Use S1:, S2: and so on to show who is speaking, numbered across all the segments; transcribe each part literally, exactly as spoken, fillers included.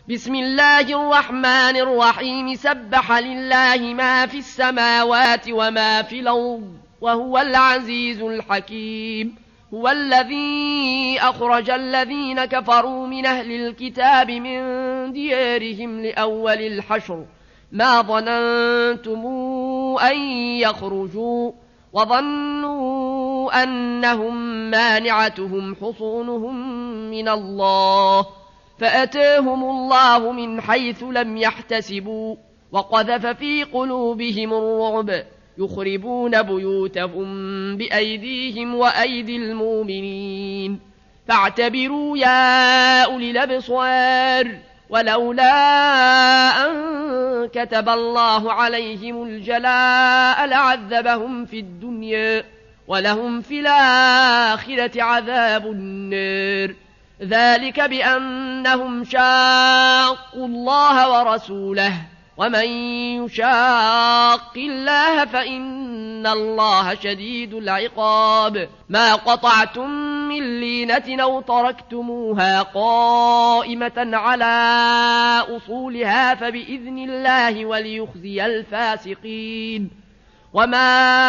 S1: بسم الله الرحمن الرحيم سبح لله ما في السماوات وما في الأرض وهو العزيز الحكيم. هو الذي أخرج الذين كفروا من أهل الكتاب من ديارهم لأول الحشر ما ظننتم أن يخرجوا وظنوا أنهم مانعتهم حصونهم من الله فأتاهم الله من حيث لم يحتسبوا وقذف في قلوبهم الرعب يخربون بيوتهم بأيديهم وأيدي المؤمنين فاعتبروا يا أولي الأبصار ولولا أن كتب الله عليهم الجلاء لعذبهم في الدنيا ولهم في الآخرة عذاب النار ذلك بأنهم شاقوا الله ورسوله ومن يشاق الله فإن الله شديد العقاب. ما قطعتم من لينة أو تركتموها قائمة على أصولها فبإذن الله وليخزي الفاسقين. وما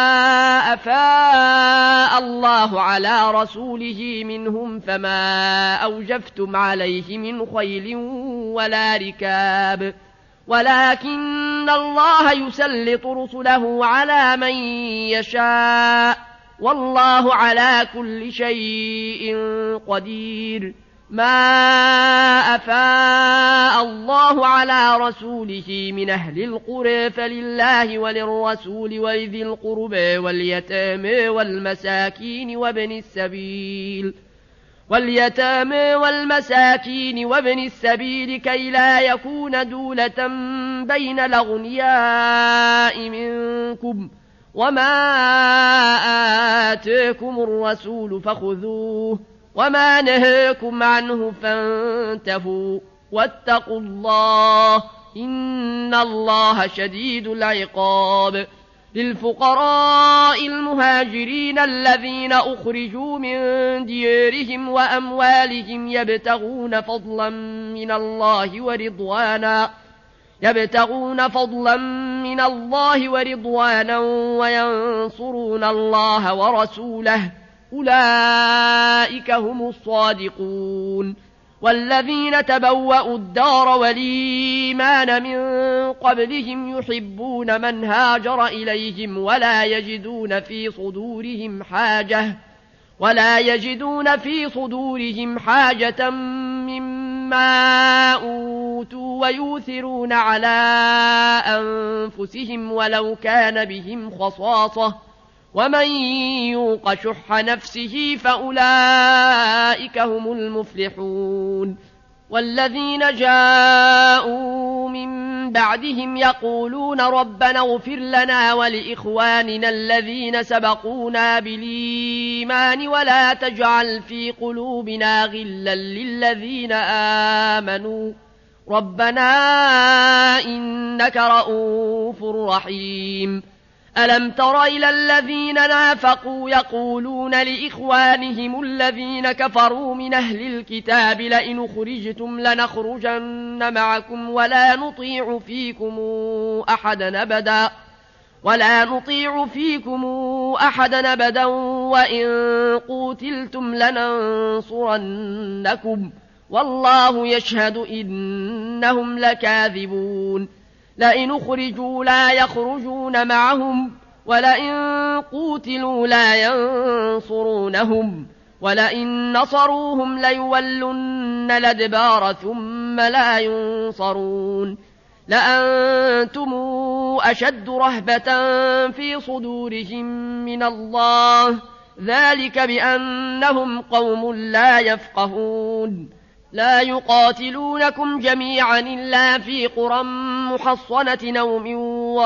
S1: أفاء الله على رسوله منهم فما أوجفتم عليه من خيل ولا ركاب ولكن الله يسلط رسله على من يشاء والله على كل شيء قدير. ما أفاء الله على رسوله من أهل القرى فلله وللرسول وذي القربى واليتامى والمساكين وابن السبيل واليتامى والمساكين وابن السبيل كي لا يكون دولة بين الأغنياء منكم وما آتاكم الرسول فخذوه وما نهاكم عنه فانتهوا واتقوا الله إن الله شديد العقاب. للفقراء المهاجرين الذين أخرجوا من ديارهم وأموالهم يبتغون فضلا من الله ورضوانا يبتغون فضلا من الله ورضوانا وينصرون الله ورسوله أولئك هم الصادقون. والذين تبوأوا الدار والإيمان من قبلهم يحبون من هاجر إليهم ولا يجدون في صدورهم حاجة ولا يجدون في صدورهم حاجة مما أوتوا ويؤثرون على أنفسهم ولو كان بهم خصاصة ومن يوق شح نفسه فأولئك هم المفلحون. والذين جاءوا من بعدهم يقولون ربنا اغفر لنا ولإخواننا الذين سبقونا بالإيمان ولا تجعل في قلوبنا غلا للذين آمنوا ربنا إنك رؤوف رحيم. ألم تر إلى الذين نافقوا يقولون لإخوانهم الذين كفروا من أهل الكتاب لئن خرجتم لنخرجن معكم ولا نطيع فيكم أحدا أبدا ولا نطيع فيكم أحدا أبدا وإن قوتلتم لننصرنكم والله يشهد إنهم لكاذبون. لئن خرجوا لا يخرجون معهم ولئن قوتلوا لا ينصرونهم ولئن نصروهم ليولن الأدبار ثم لا ينصرون. لأنتم أشد رهبة في صدورهم من الله ذلك بأنهم قوم لا يفقهون. لا يقاتلونكم جميعا إلا في قرى محصنة أو من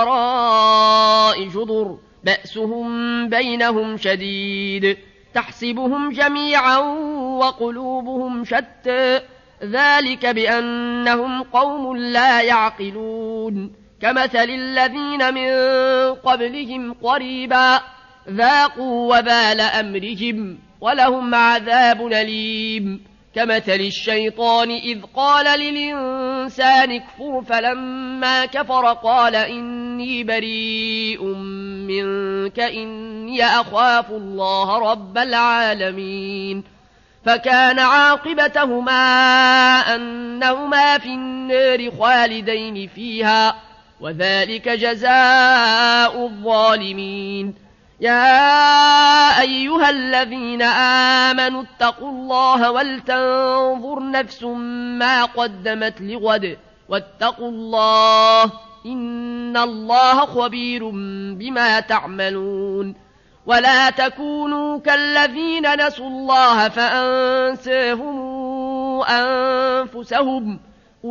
S1: وراء جدر بأسهم بينهم شديد تحسبهم جميعا وقلوبهم شتى ذلك بأنهم قوم لا يعقلون. كمثل الذين من قبلهم قريبا ذاقوا وبال أمرهم ولهم عذاب أليم. كمثل الشيطان إذ قال للإنسان اكفر فلما كفر قال إني بريء منك إني أخاف الله رب العالمين فكان عاقبتهما أنهما في النار خالدين فيها وذلك جزاء الظالمين يا أيها الذين آمنوا اتقوا الله ولتنظر نفس ما قدمت لغد واتقوا الله إن الله خبير بما تعملون ولا تكونوا كالذين نسوا الله فأنساهم أنفسهم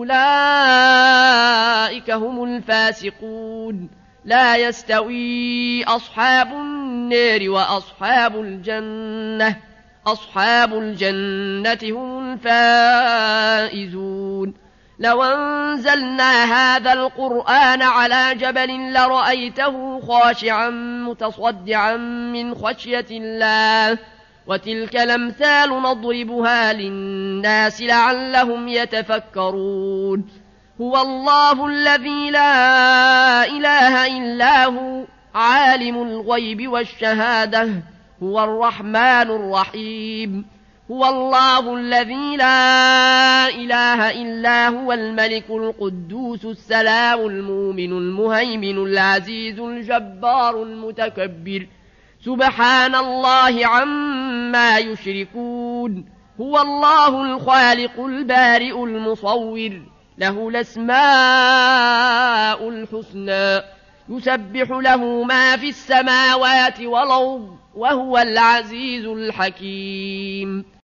S1: أولئك هم الفاسقون لا يستوي أصحاب النار وأصحاب الجنة أصحاب الجنة هم الفائزون لو أنزلنا هذا القرآن على جبل لرأيته خاشعا متصدعا من خشية الله وتلك الأمثال نضربها للناس لعلهم يتفكرون هو الله الذي لا إله إلا هو عالم الغيب والشهادة هو الرحمن الرحيم هو الله الذي لا إله إلا هو الملك القدوس السلام المؤمن المهيمن العزيز الجبار المتكبر سبحان الله عما يشركون هو الله الخالق البارئ المصور له الأسماء الحسنى يسبح له ما في السماوات والأرض وهو العزيز الحكيم